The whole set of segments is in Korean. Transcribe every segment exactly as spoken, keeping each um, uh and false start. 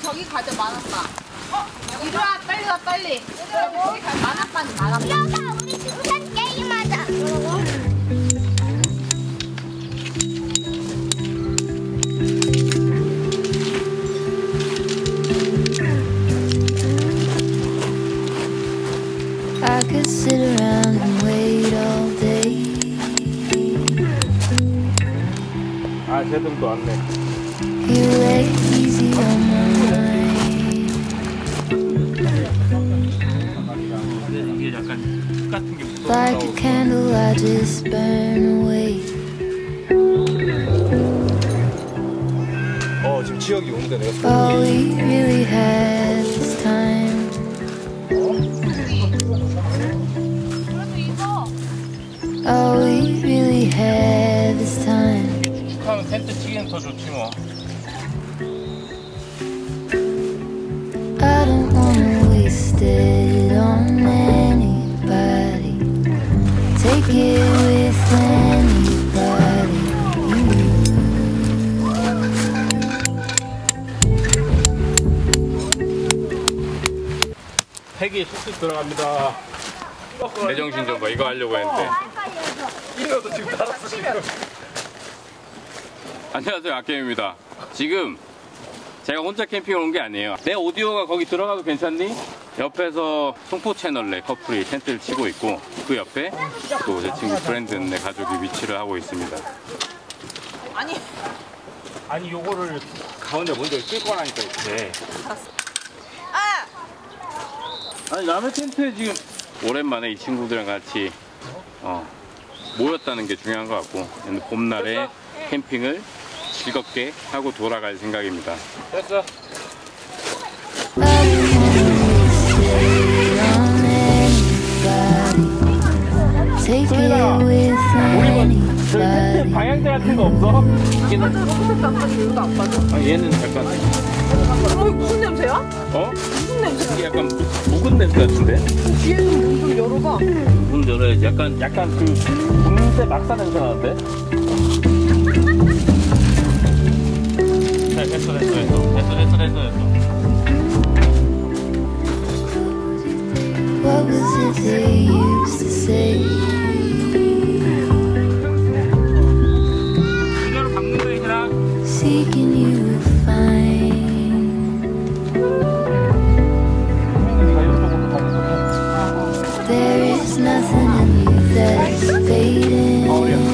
저기 가자, 만화빠. 어? 이리 와, 빨리 와, 빨리. 저기 가, 만화빠는 만화빠. 여봐, 우리 등산 게임하자. I could sit around and wait all day. 아, 제동도 왔네. You lay easy on my mind. 이게 약간 같은 게 Like a candle, I just burn away. 어, 지금 지역이 오는데 내가 All we really had this time. All we really had this time. 하면 텐트 치기는 더 좋지 뭐. I don't wanna waste it on anybody. Take it with anybody. 팩이 쑥쑥 들어갑니다. 내 정신 좀 봐. 이거 하려고 했는데. 이거도 지금 달았어 지금. 안녕하세요, 아케입니다. 지금 제가 혼자 캠핑을 온 게 아니에요. 내 오디오가 거기 들어가도 괜찮니? 옆에서 송포 채널 내 커플이 텐트를 치고 있고, 그 옆에 또 제 친구 브랜든 내 가족이 위치를 하고 있습니다. 아니. 아니 요거를 가운데 먼저 쓸 거라니까 이렇게. 아! 아니 남의 텐트에 지금 오랜만에 이 친구들이랑 같이 어, 모였다는 게 중요한 것 같고, 봄날에 캠핑을 즐겁게 하고 돌아갈 생각입니다. 됐어. Take it with anybody. 방향제 같은 거 없어? 얘는 조금밖에 안 빠져, 여기도 안 빠져. 아, 얘는 약간 어, 무슨 냄새야? 어? 무슨 냄새야? 이게 약간 묵은 냄새 같은데? 뒤에는 문 좀 열어봐. 문 열어야지. 약간 약간 그 묵는데 막사 냄새 나는데? 네, 됐어 됐어 됐어 됐어 됐어 됐어 됐어. What was it they used to say? 그대로 박는다 얘들아. Seeking you will find. There is nothing in you that's fading.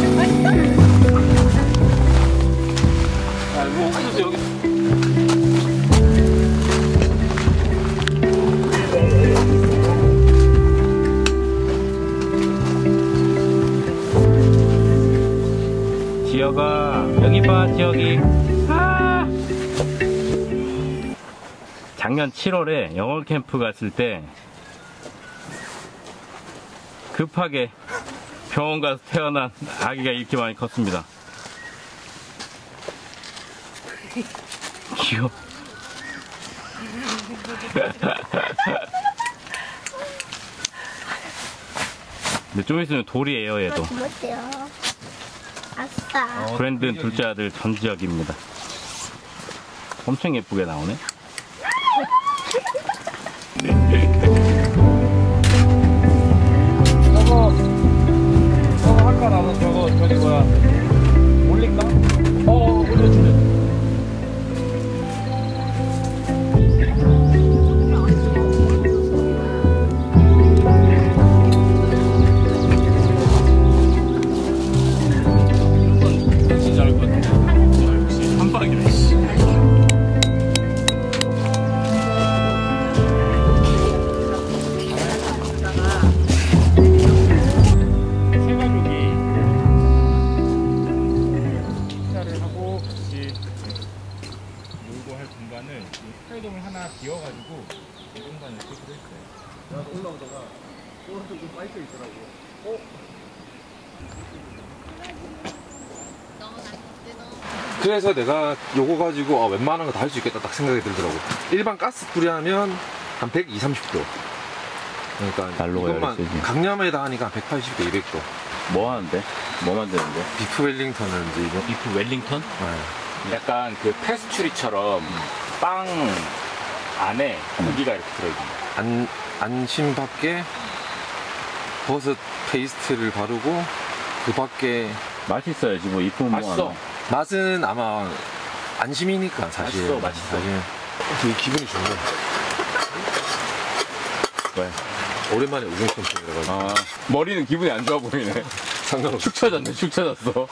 아, 뭐 옥수수 여기. 지혁아, 여기 봐, 지혁이. 아! 작년 칠월에 영월 캠프 갔을 때 급하게 병원 가서 태어난 아기가 이렇게 많이 컸습니다. 귀여워. 근데 좀 있으면 돌이에요, 얘도. 못해요. 아싸. 브랜든 둘째 아들 전지혁입니다. 엄청 예쁘게 나오네. 저거 저거 할까 나도 저거 저기 뭐야 올릴까? 어 올려주래. 스타일dom을 하나 비워가지고 이 공간을 쓰기로 했어요. 내가 올라오다가 오른쪽 좀 빠져 있더라고. 어? 그래서 내가 요거 가지고 아, 웬만한 거 다 할 수 있겠다 딱 생각이 들더라고. 일반 가스불이 하면 한 백이십, 삼십 도. 그러니까 이것만 강염에다 하니까 백팔십 도, 이백 도. 뭐 하는데? 뭐 만드는데? 비프 웰링턴을 이제 이거. 비프 웰링턴? 네. 약간 그 페스츄리처럼 빵 안에 고기가 이렇게 들어있는 안, 안심밖에 버섯 페이스트를 바르고 그 밖에 맛있어야지 뭐 이쁜 뭐 맛있어. 맛은 아마 안심이니까 사실. 맛있어, 맛있어. 사실. 되게 기분이 좋네. 왜? 오랜만에 우중 캠핑이라가지고. 아, 머리는 기분이 안 좋아 보이네. 상관없어. 축 처졌네, 축 처졌어.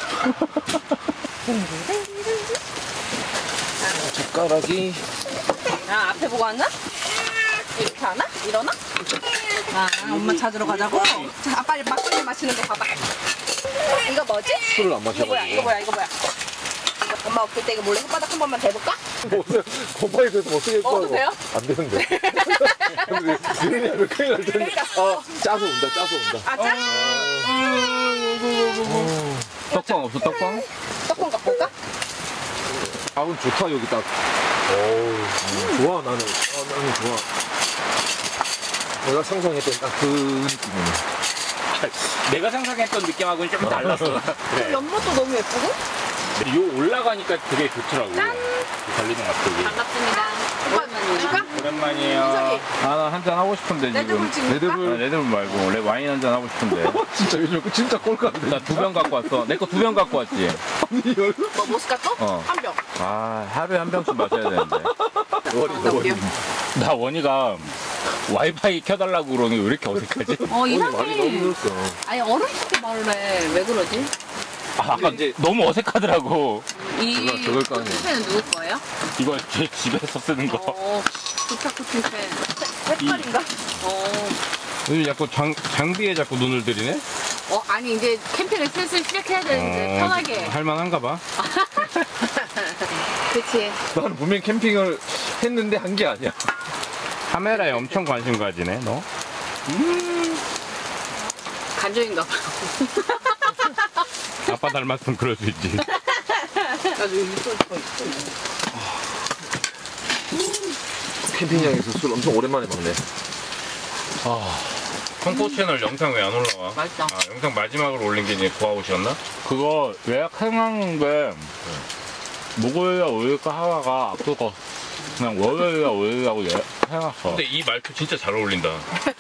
젓가락이. 아, 앞에 보고 앉나? 이렇게 하나? 일어나? 아, 엄마 찾으러 가자고? 자, 빨리 막걸리 마시는 거 봐봐. 이거 뭐지? 술을 안 이거 뭐야, 이거 마셔가지고. 뭐야, 이거 뭐야. 이거 엄마 없을 때 이거 몰래 혓바닥 한 번만 대볼까? 곰팡이 돼서 못 쓰겠고. 먹어도 돼요? 안 되는데. 근데 유린이 하면 큰일 날 텐데. 아, 짜서 온다, 짜서 온다. 아, 짠! 떡방 없어, 떡방? 떡볶이 볼까? 밥은 좋다, 여기 딱. 어우, 좋아, 나는. 아, 나는 좋아. 내가 상상했던 딱 그 느낌이네. 내가 상상했던 느낌하고는 좀 달랐어. 그래. 연못도 너무 예쁘고? 요 올라가니까 되게 좋더라고. 짠! 달리는 맛들이. 반갑습니다. 오랜만이에요. 줄까? 오랜만이에요. 이석이. 아, 나 한잔 하고 싶은데 지금. 레드불 지금 레드불. 줄까? 아, 레드불 말고 원래 와인 한잔 하고 싶은데. 진짜 요즘 그 진짜 꼴까는데. 나 두 병 갖고 왔어. 내 거 두 병 갖고 왔지. 뭐 모스카토? 어. 한 병. 아, 하루에 한 병씩 마셔야 되는데. 머리, 머리. 나 원이가 와이파이 켜달라고 그러는 게 왜 이렇게 어색하지? 어, 머리 많이 이상해. 너무 늘었어. 아니, 어른한테 말을 해. 왜 그러지? 아, 아까 이제- 너무 어색하더라고. 이 저걸- 저걸 거 아니에요. 펜은 누구 거예요? 이거 제 집에서 쓰는 거. 어, 부탁쿠팅 펜. 색깔인가? 어. 요즘 자꾸 장, 장비에 자꾸 눈을 들이네? 어, 아니, 이제 캠핑을 슬슬 시작해야 되는데, 편하게. 할만한가 봐. 그치. 나는 분명 캠핑을 했는데 한 게 아니야. 카메라에 엄청 관심 가지네, 너? 간절인가 봐. 아빠 닮았으면 그럴 수 있지. 나중에 이거 더 있어. 캠핑장에서 술 엄청 오랜만에 먹네. 홍보 채널 영상 왜 안 올라와? 맛있다. 아, 영상 마지막으로 올린 게 이제 구아웃이었나? 그거 예약해놨는데 목요일에 올릴까 하다가 그거 그냥 월요일에 올리려고 예약해놨어. 근데 이 말투 진짜 잘 어울린다.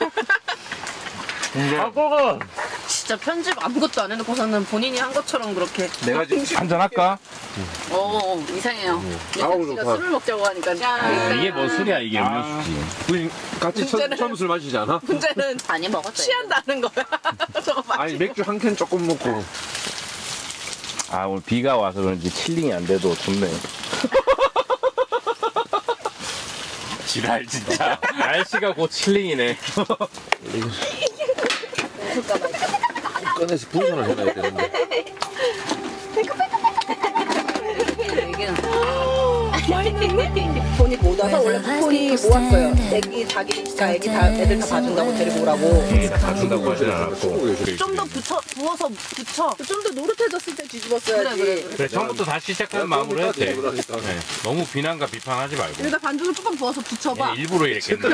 아, 그거 진짜 편집 아무것도 안 해놓고서는 본인이 한 것처럼 그렇게. 내가 지금 한잔할까? 어, 이상해요. 아우, 예상 씨가 좋다. 술을 먹자고 하니까. 아, 이게 뭐 술이야, 이게 음료수지. 우리 같이 처, 처음 술 마시지 않아? 문제는 많이 먹었어요. 취한다는 거야. 저거 아니 마시고. 맥주 한 캔 조금 먹고. 아, 오늘 비가 와서 그런지 칠링이 안 돼도 좋네. 지랄, 진짜. 날씨가 곧 칠링이네. 꺼내서 분산을 해놔야 되는데. 돈이 못 와서 원래 폰이 모았어요. 애기 자기 다 애기 다 애들 다 봐준다고 데리고 오라고. 다 준다고 하진 않았고. 좀 더 붙여 부어서 붙여. 좀 더 노릇해졌을 때 뒤집었어야지. 그래, 그래, 그래, 처음부터 다시 시작하는 마음으로 해야 돼. 그러니까. 네, 너무 비난과 비판하지 말고. 여기다 반죽을 조금 부어서 붙여봐. 네, 일부러 이렇게 했네.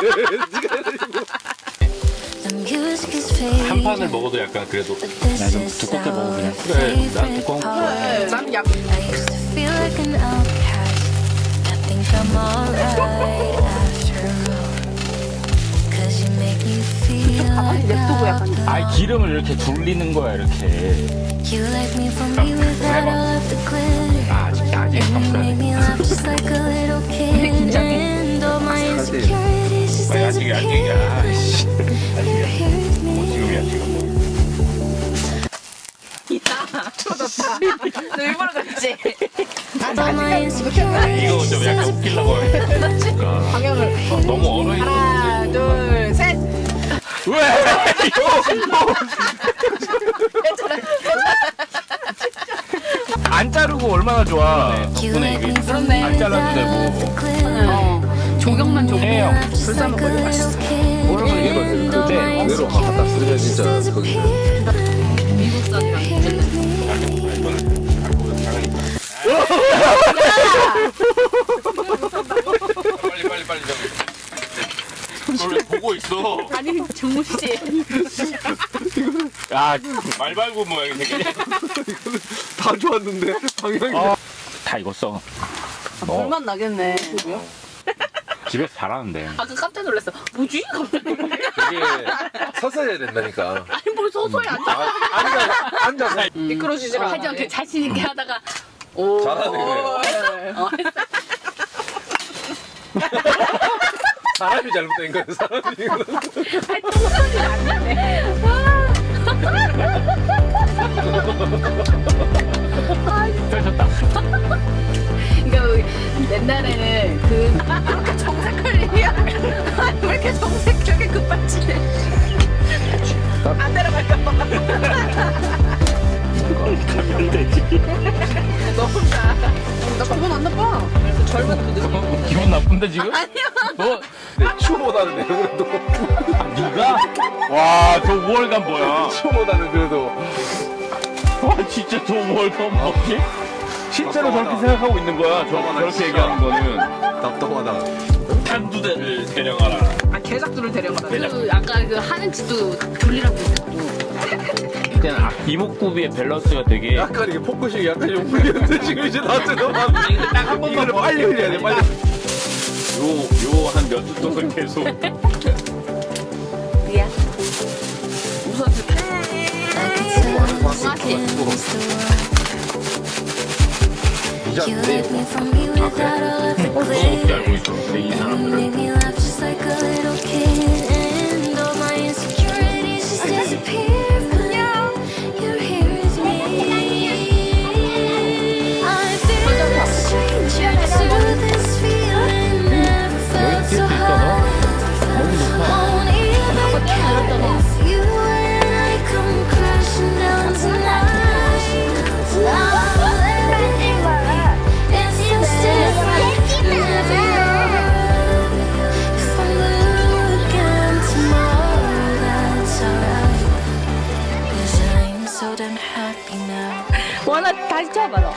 The music is fading. 한 판을 먹어도 약간 그래도 나 좀 두껍게 먹어 그냥. 그래, 난 두꺼운 거 네, 나는 약. I used to feel like an outcast. I think I'm alright after all. Cause you make me feel like 냅두고 약간. 아이, 기름을 이렇게 둘리는 거야, 이렇게. you like me for me without all of the glitter. 아직, 아직 And you 감사해. make me laugh just like a little kid. And all my insecurities just 아니, 아직, 아직, disappear. 야, 씨. You're here with me. 지금이야, 지금. 있다. 터졌다. 너 일부러 그랬지? All my insecurities 이거 좀 약간 웃기려고 해. 방향을. 너무 얼어 있는. 하나, 둘, 셋. 왜? 안 자르고 얼마나 좋아. You 덕분에 like me 이게 for me 안 잘라도 without all of 되고. the glitter. 어. 조경만 조경. 해요. Just like a little kid. 뭐라고 얘기해봐. And all my 근데 내로 막 갖다 쓰면 진짜 insecurities 거기. disappear. 미국 사람이랑 You're here with me. 빨리 빨리 빨리 좀. 널 왜 보고 있어? 아니 정우 씨. 야, 말발굽 모양이 되게. 다 좋았는데 방향이. 어. 다 익었어. 어. 불맛 나겠네. 집에서 잘하는데. 아까 깜짝 놀랐어. 뭐지? 갑자기. 이게 서서 해야 된다니까. 아니 뭘 서서히 앉아. 아, 앉아, 앉아서. 미끄러지질 않아. 하지 않게 자신 있게 하다가 오. 잘하네. 어, 사람이 잘못된 거예요, 사람이. 똥소리 안 나네. 펼쳤다. 그러니까 옛날에는 그 그렇게 정색할 일이야. 아니 왜 이렇게 정색하게 급발진해. 안 내려갈까봐. 가면 되지. 너 혼자. 나 기분 안 나빠. 그래서 젊은 분들. 기분 나쁜데 지금? 아니야. 너 내 추보다는 내가 그래도. 네가? 와, 저 우월감 뭐야? 추보다는 그래도. 와, 진짜 저 우월감 뭐지? 실제로 저렇게 생각하고 있는 거야. 저, 저렇게 얘기하는 거는. 답답하다. 한두대를 데려가라. 아 개작두를 데려가라. 그 아까 그 하는 짓도 돌리라고 했고. 그때는 아, 이목구비의 밸런스가 되게. 약간 이게 포커싱이 약간 좀 풀리는데 지금 이제 나한테 너무 이거 딱 한 번만 이거를 빨리 흘려야 돼, 빨리. 요, 요 한 몇 주 동안 계속. 미안. 웃어줄게. You let me from me without all of the 어떻게 알고 있어? 근데 이 You 사람들은. make me laugh just like a little kid, and all my insecurities just disappear. But now you're here with me. I feel a stranger to this feeling. Never felt so high. Won't even care if you and I come crashing down tonight. I'll let everything it's just different. Never know if I'm blue again tomorrow. That's alright. 'Cause I'm so damn happy now. 원아 다시 쳐봐 너.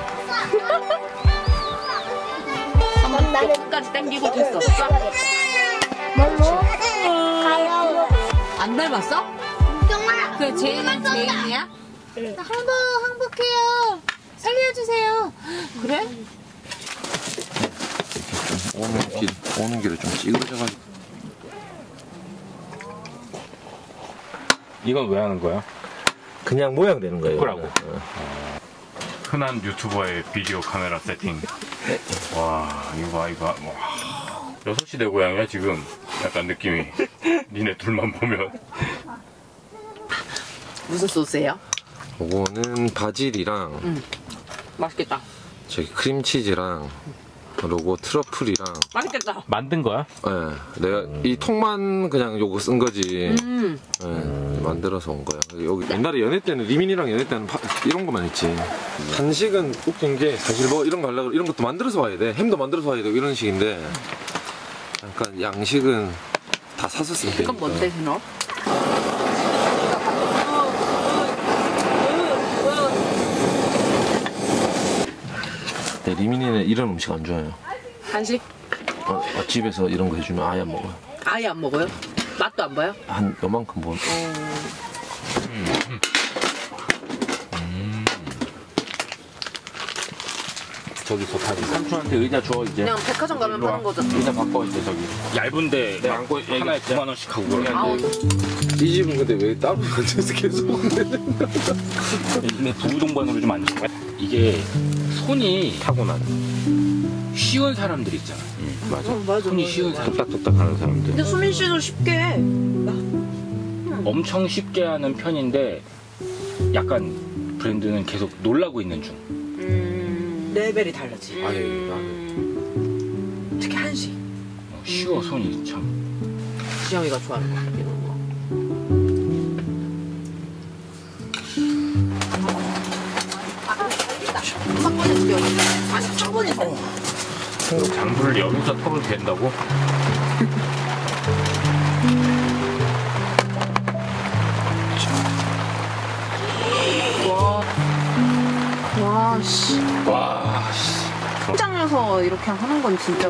그럼 나는 끝까지 당기고 됐어. 뭘로? 가요. 안 닮았어? 정말. 그 제인 제인이야? 항복 항복해요. 살려주세요. 그래? 오는 길, 오는 길에 좀 찌그러져가지고. 이건 왜 하는 거야? 그냥 모양 되는 거예요. 그거라고. 흔한 유튜버의 비디오 카메라 세팅. 와, 이거 봐, 이거 봐. 와. 여섯 시 내 고향이야, 지금. 약간 느낌이. 니네 둘만 보면. 무슨 소스예요? 요거는 바질이랑 맛있겠다. 저기 크림치즈랑 그리고 트러플이랑 맛있겠다. 만든 거야? 예, 내가 이 통만 그냥 요거 쓴 거지. 음. 예, 만들어서 온 거야. 여기 옛날에 연애 때는 리민이랑 연애 때는 파- 이런 거만 했지. 한식은 웃긴 게 사실 뭐 이런 거 하려고 이런 것도 만들어서 와야 돼. 햄도 만들어서 와야 되고 이런 식인데 약간 양식은 다 사서 쓰면 되니까. 이건 뭔데, 너? 네, 리민이는 이런 음식 안 좋아해요. 한식? 어, 어, 집에서 이런 거 해주면 아예 안 먹어요. 아예 안 먹어요? 맛도 안 봐요? 한 요만큼 뭐. 저기 소타지. 삼촌한테 의자 줘, 이제. 그냥 백화점 가면 파는 거죠. 의자 바꿔, 이제 저기. 얇은데, 네, 막 안고 하나에 구만 원씩 하고 그래. 아우, 이 집은 근데 왜 따로 앉아서 계속 먹는 거야? 근데 부부 동반으로 좀 앉아. 이게 손이 타고난 쉬운 사람들 있잖아. 맞아. 맞아. 손이 쉬운 사람. 뚝딱뚝딱 하는 사람들. 근데 수민 씨도 쉽게 해. 엄청 쉽게 하는 편인데 약간 브랜드는 계속 놀라고 있는 중. 음, 레벨이 다르지. 아니, 음, 특히 한식. 어, 쉬워 손이 참. 지영이가 좋아하는 거. 이런 거. 한 번에 두 개. 사십칠 분인데. 장부를 여기서 턱을 댄다고? 와. 와, 씨. 와, 씨. 현장에서 이렇게 하는 건 진짜.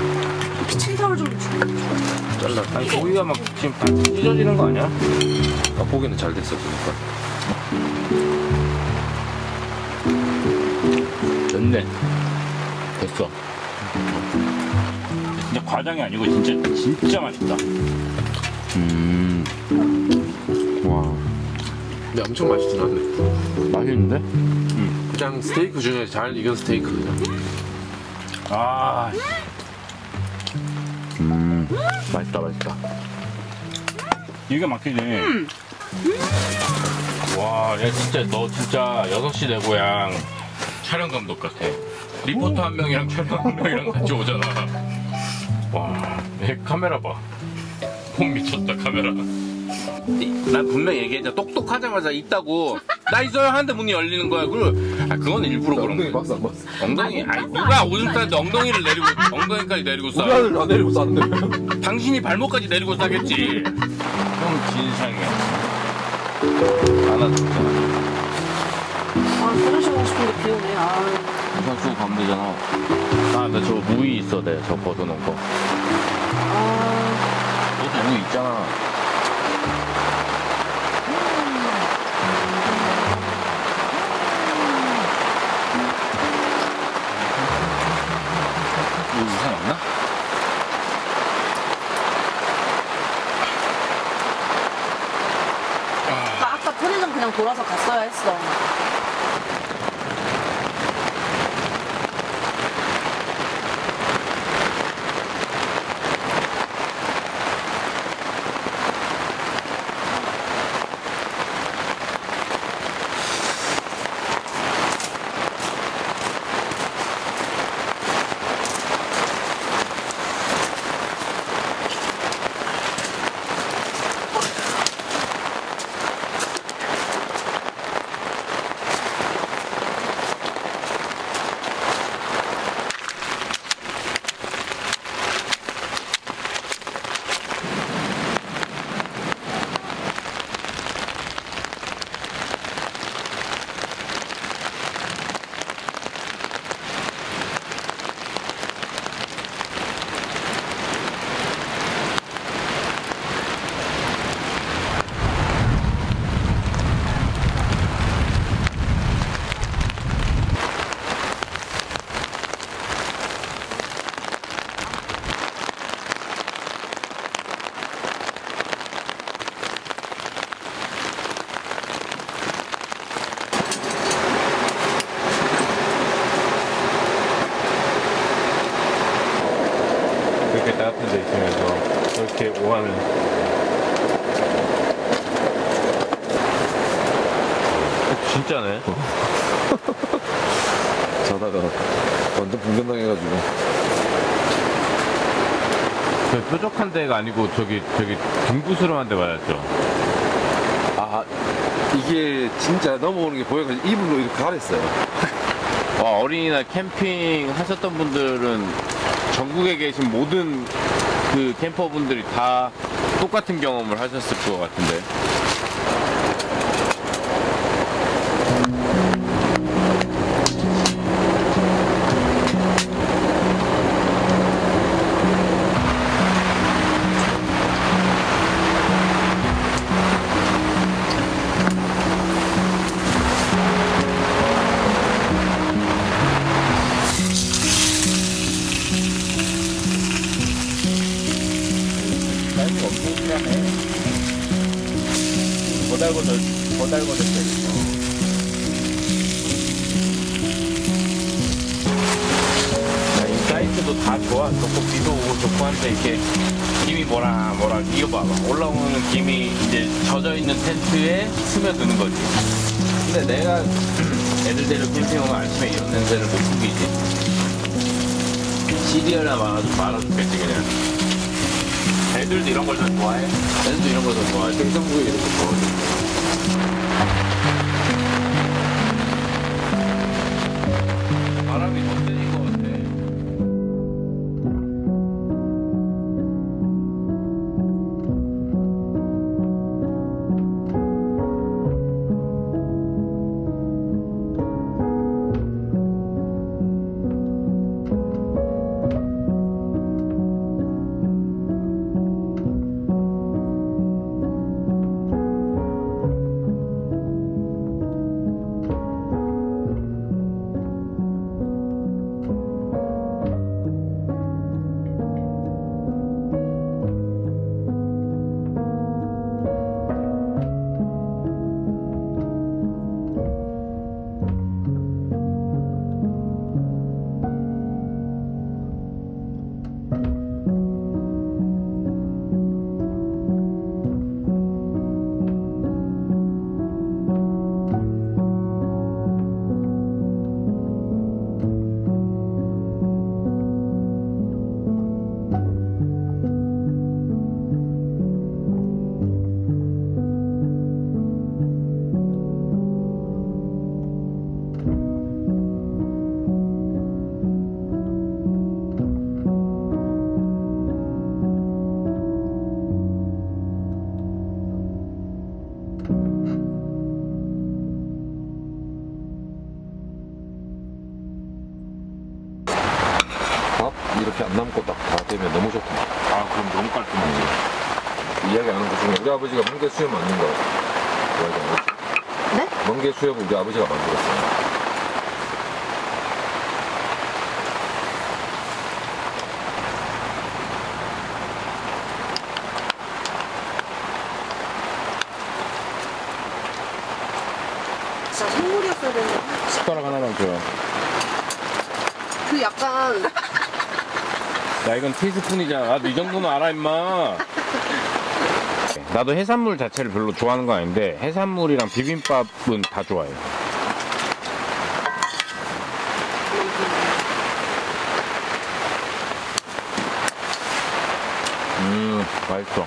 피칭 타올 좀 줘. 잘라. 아니 고기가 막 지금 다 찢어지는 거 아니야? 아, 고기는 잘 됐어 보니까. 됐네. 됐어. 진짜 과장이 아니고 진짜 진짜 맛있다. 음. 와. 근데 엄청 맛있진 않네. 맛있는데? 음. 그냥 스테이크 중에 잘 익은 스테이크 그냥. 아. 음. 맛있다 맛있다. 이게 막히네. 음. 와, 야 진짜 너 진짜 여섯 시 내 고향 촬영 감독 같아. 리포터 한 명이랑 촬영 한 명이랑 같이 오잖아. 와, 내 카메라 봐. 폼 미쳤다 카메라. 난 분명히 얘기했잖아. 똑똑하자마자 있다고. 나 있어요 하는데 문이 열리는 거야. 그리고 아 그건 일부러 그런 거야. 봤어 안 봤어? 엉덩이. 아니 누가 오줌 싸는데 엉덩이를 내리고 엉덩이까지 내리고 싸. 우리 아들 안 내리고 쌌는데. 당신이 발목까지 내리고 싸겠지. 형 진상이야. 안아줬잖아. 아, 화장실 가고 싶은데 비 오네. 아, 우산 쓰고 가면 되잖아. 아, 나 저거 무이 있어, 내 저 벗어놓은 거. 아, 너도 무이 있잖아. 여기 우산 없나? 아까, 아까 편의점 그냥 돌아서 갔어야 했어. 이렇게 따뜻한 데 있으면서 이렇게 오하는 진짜네. 자다가 완전 분변당해가지고. 저 뾰족한 데가 아니고 저기 저기 둥구스름한 데 맞았죠. 아 이게 진짜 넘어오는 게 보여가지고 이불로 이렇게 가랬어요. 와, 어린이날 캠핑 하셨던 분들은 전국에 계신 모든 그 캠퍼분들이 다 똑같은 경험을 하셨을 것 같은데. 고달고달 고달고달 이 사이트도 다 좋아. 좋고 비도 오고 좋고 한데 이렇게 김이 뭐라 뭐라 이거 봐봐. 올라오는 김이 이제 젖어 있는 텐트에 스며드는 거지. 근데 내가 애들 데리고 캠핑 오면 아침에 이런 냄새를 못 숨기지. 시리얼이나 말아도 말아줬겠지 그냥. 애들도 이런 걸 더 좋아해? 애들도 이런 걸 더 좋아해. 생선구이 이런 거 좋아하지. 바람이 더 세진 것 같아. 이렇게 안 남고 딱 다 되면 너무 좋다. 아 그럼 너무 깔끔하지. 이야기하는 것 중에 우리 아버지가 멍게 수염 만든 거 이야기 안 했지? 네? 멍게 수염을 우리 아버지가 만들었어요. 진짜 선물이었어야 되는데. 숟가락 하나만 줘요. 그 약간 야 이건 티스푼이잖아. 나도 이 정도는 알아 임마. 나도 해산물 자체를 별로 좋아하는 건 아닌데 해산물이랑 비빔밥은 다 좋아해. 음 맛있어.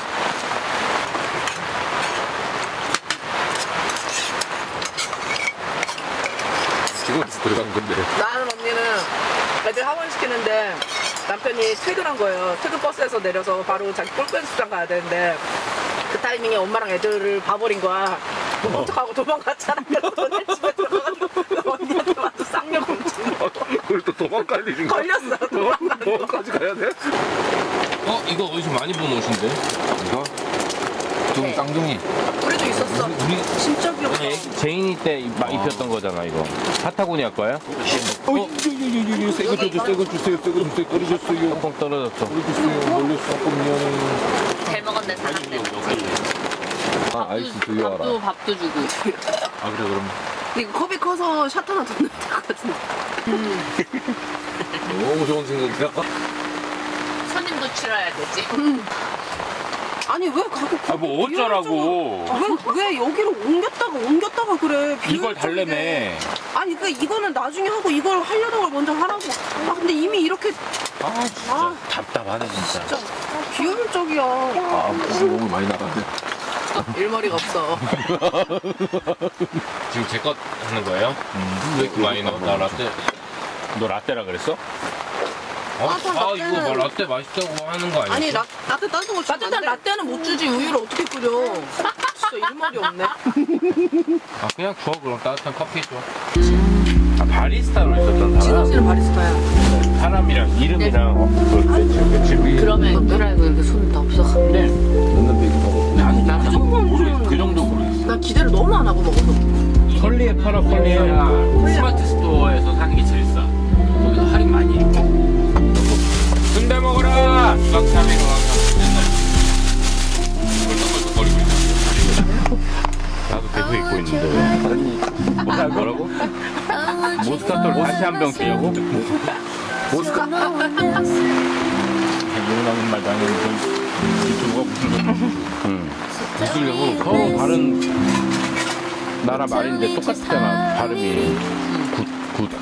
지금 들어간 건데. 나는 언니는 애들 학원 시키는데 남편이 퇴근한 거예요. 퇴근 버스에서 내려서 바로 자기 골프 연습장 가야 되는데 그 타이밍에 엄마랑 애들을 봐버린 거야. 어떡하고 도망갔잖아. 그러더니 집에 들어가서 언니한테 완전 쌍욕 엄청 그걸 또 도망갈 일인가? 걸렸어. 도망가는 거. 도망까지 가야 돼? 어 이거 어디서 많이 본 옷인데? 이거? 좀 네. 쌍둥이. 우리도 있었어. 우리 진짜 귀엽다. 제인이 때 입- 입혔던 거잖아 이거. 파타고니아 거야? 어, 이거 새거 주세요, 새거 주세요, 새거 주세요, 떨어졌어요. 뻥 떨어졌어. 떨어졌어요, 몰렸어, 아까 미안해. 잘 먹었네, 사람들. 아, 아이스 두유 알아. 밥도, 밥도 주고. 아, 그래, 그럼. 근데 이거 컵이 커서 샷 하나 더 넣어야 될 것 같은데. 너무 좋은 생각이야. 손님도 치러야 되지. 아니 왜 가고 아 뭐 어쩌라고. 왜, 왜 여기로 옮겼다가 옮겼다가 그래. 이걸 비효율적이네. 달래매. 아니 그 이거는 나중에 하고 이걸 하려던 걸 먼저 하라고. 아 근데 이미 이렇게 아 진짜 아. 답답하네 진짜. 진짜 아, 비효율적이야. 아, 너무 많이 나가네. 일머리가 없어. 지금 제 것 하는 거예요? 왜 이렇게 많이 나와? 나 라떼. 너 라떼라 그랬어? 어? 아, 저 아 이거 라떼는- 뭐 라떼 맛있다고 하는 거 아니야? 아니 라, 라떼 따뜻한 거 따뜻한 라떼는 못 주지. 우유를 어떻게 끓여. 진짜 일머리 없네. 아 그냥 줘 그럼 따뜻한 커피 줘. 아 바리스타로 있었던 진호 사람? 씨는 바리스타야. 사람이랑 이름이랑 어, 그렇게 며칠 그러면 그래도 이렇게 손 다 없어. 근데 맨날 배고파고. 나는 나 그 정도는 모르겠어. 그 정도 모르겠어. 나 기대를 너무 안 하고 먹어서. 설리에 팔아 설리에. 스마트 스토어에서 사는 게 제일 싸. 거기서 할인 많이 해. 순대 먹어라. 이박 삼 일로 맨날 벌떡벌떡거리고 있어. 나도 계속 입고 있는데. 뭐 뭐라고? 모스카토를 다시 한 병 주냐고? 모스카? 이혼하는 말도 아니고 유튜브가 무슨 응. 무슨 서로 다른 나라 말인데 똑같잖아 발음이. 굿 굿.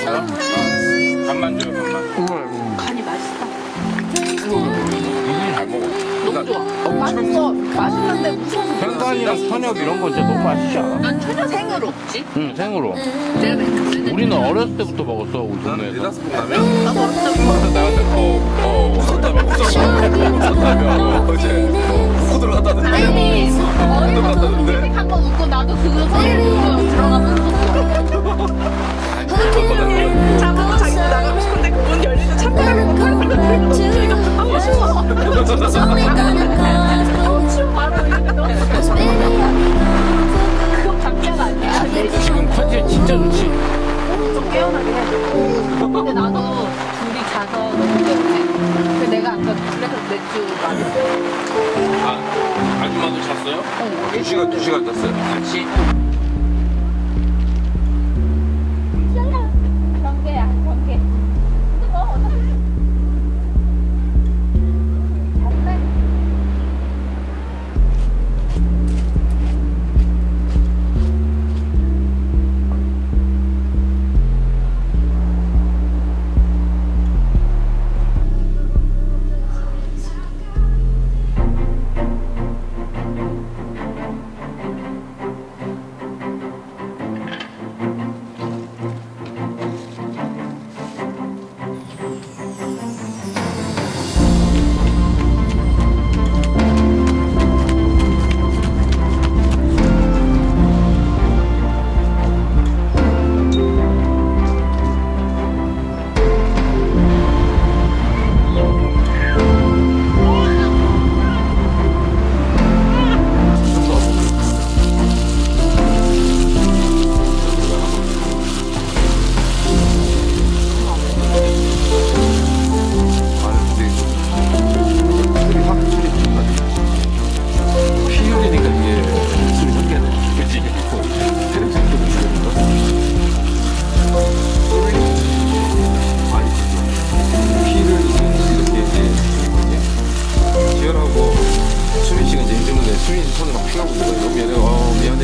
반만 줘요 반만. 간이 맛있다. 이분이 잘 먹어. 너무 좋아. 어, 맛있어. 맛있는데 무서워서. 생선이랑 천엽 이런 건 진짜 너무 맛있지 않아? 난 전혀 생으로 없지. 응 생으로. 내가 맨 우리는 어렸을 때부터 먹었어 우리 나는 동네에서. 네다섯 번 가면 나도 어렸을 때부터. 나한테 어어 웃었다며, 웃었다며. 어제 웃고 들어갔다는데. 아니, 웃고 들어갔다는데. 어디서 한번 웃고 나도 그거 소리를 듣고 들어가면서 자고 자기도 나가고 싶은데 그 문 열리는 창가를 보고 저희가 아 무서워. 그거 잡자가 아니야. 지금 컨셉 진짜 좋지. 좀 깨어나긴 해. 근데 나도 둘이 자서 너무 때문에. 근데 내가 아까 그래서 맥주 많이 먹어. 아 아줌마도 잤어요? 두 시간, 두 시간 잤어요. 같이. 경계야, 경계. 뜨거, 어떡해. 잤네.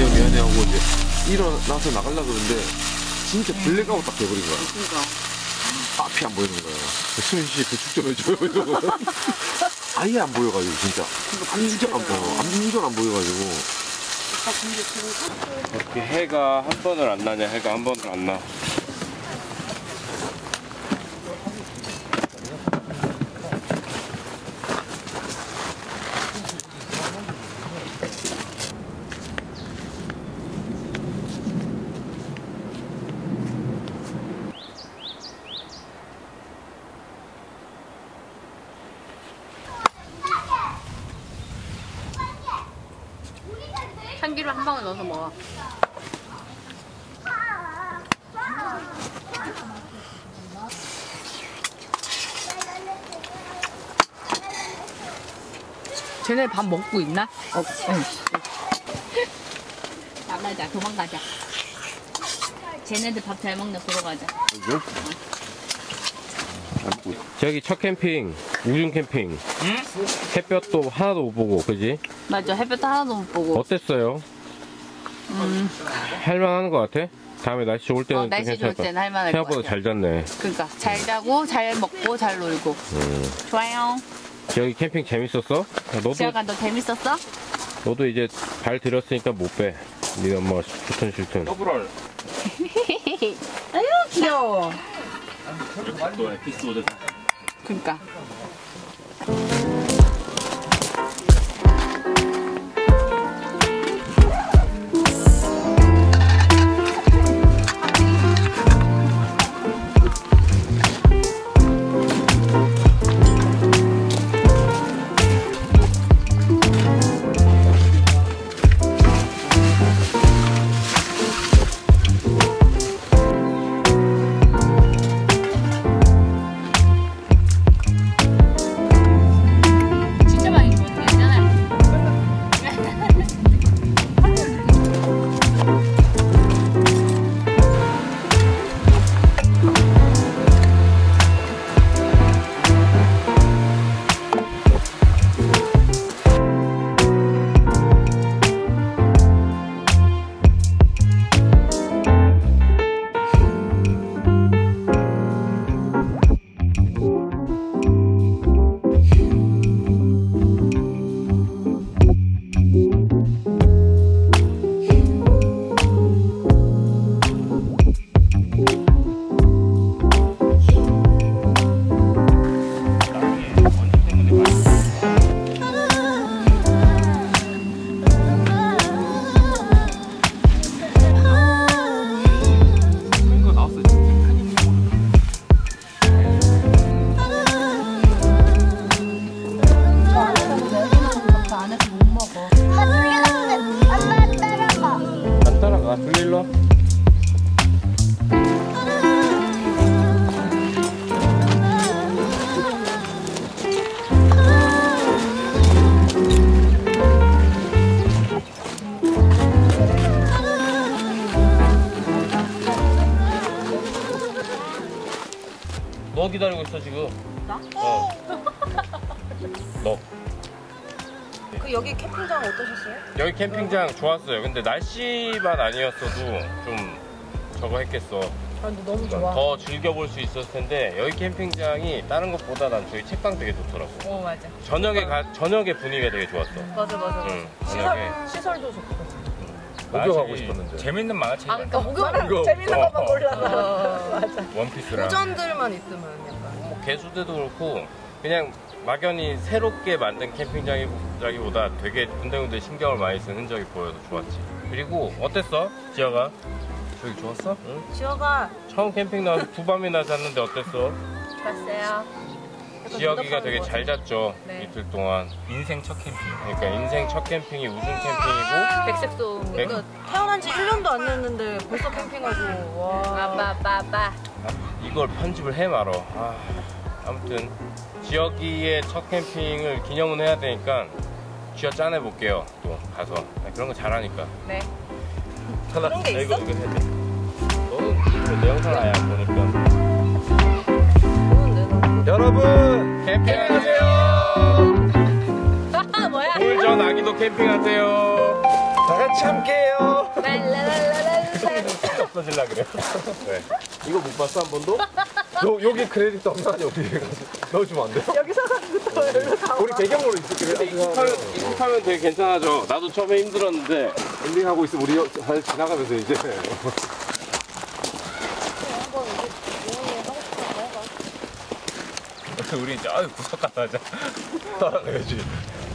미안해요 미안해 하고 이제 일어나서 나가려고 그러는데 진짜 블랙아웃 딱 돼버린 거야. 그러니까. 앞이 안 보이는 거야. 수민 씨 부축 좀 해줘요. 이러고. 아예 안 보여가지고 진짜 안전 안 보여. 안전 안 보여가지고. 어떻게 해가 한 번을 안 나냐? 해가 한 번을 안 나. 참기름 한 방울 넣어서 먹어. 쟤네 밥 먹고 있나? 어, 응. 나가자, 도망가자. 쟤네들 밥 잘 먹나 보러 가자. 저기 첫 캠핑, 우중 캠핑. 응? 햇볕도 하나도 못 보고, 그지? 맞아, 햇볕도 하나도 못 보고. 어땠어요? 음, 할만한 것 같아? 다음에 날씨 좋을 때는 어, 날씨 괜찮을 좋을 것 때는 할만할 것 생각보다 같아. 잘 잤네. 그러니까 잘 자고, 잘 먹고, 잘 놀고. 음. 좋아요. 여기 캠핑 재밌었어? 너도 지아가 너 재밌었어? 너도 이제 발 들였으니까 못 빼. 네 엄마 추천 실천. 더블. 아유, 귀여워. 또 에피소드. 그러니까. 진짜 많이 좋았잖아. 안에서 못 먹어. 엄마 따라가. 안 따라가. 들릴러? 너 기다리고 있어 지금. 나? 어. 너. 그 여기 캠핑장 어떠셨어요? 여기 캠핑장 좋았어요. 근데 날씨만 아니었어도 좀 저거 했겠어. 아, 근데 너무 좋아. 더 즐겨볼 수 있었을 텐데 여기 캠핑장이 다른 것보다 난 저희 책방 되게 좋더라고. 어, 맞아. 저녁에 가, 저녁에 분위기가 되게 좋았어. 맞아, 맞아. 응, 저녁에. 시설, 시설도 좋고. 목욕하고 싶었는데. 재밌는 만화책. 아, 그러니까 목욕 이거- 재밌는 어, 것만 어. 골라서. 맞아. 원피스랑. 고전들만 있으면 약간. 뭐 개수대도 그렇고 그냥 막연히 새롭게 만든 캠핑장이라기보다 되게 군데군데 신경을 많이 쓴 흔적이 보여서 좋았지. 그리고 어땠어? 지아가? 저기 좋았어? 응? 지어가 처음 캠핑 나와서 두 밤이나 잤는데 어땠어? 좋았어요. 지혁이가 되게 잘 잤죠. 네. 이틀 동안. 인생 첫 캠핑. 그러니까 인생 첫 캠핑이 우중 캠핑이고. 백색 소. 백- 그러니까 태어난 지 일 년도 안 됐는데 벌써 캠핑하고. 와. 아빠, 아빠, 아빠. 이걸 편집을 해 말어. 아, 아무튼 지혁이의 첫 캠핑을 기념은 해야 되니까 쥐어 짜내 볼게요. 또 가서 그런 거 잘하니까. 네. 하나 그런 게 나 이거 있어? 이거 해야 돼. 너는 내 영상 아예 안 보니까. 여러분 캠핑하세요. 뭐야? 돌전 아기도 캠핑하세요. 다 같이. 참게요. 없어질라 그래요? 네. 이거 못 봤어 한 번도? 너 여기 크레딧 없나? 여기 넣어주면 안 돼요? 여기서부터 여기로 가. 우리 배경으로 있을게요. 익숙하면, 익숙하면 되게 괜찮아져. 나도 처음에 힘들었는데. 엔딩하고 있으면 우리 잘 지나가면서 이제. 우리 이제 아유 구석 갔다 하자. 따라가야지.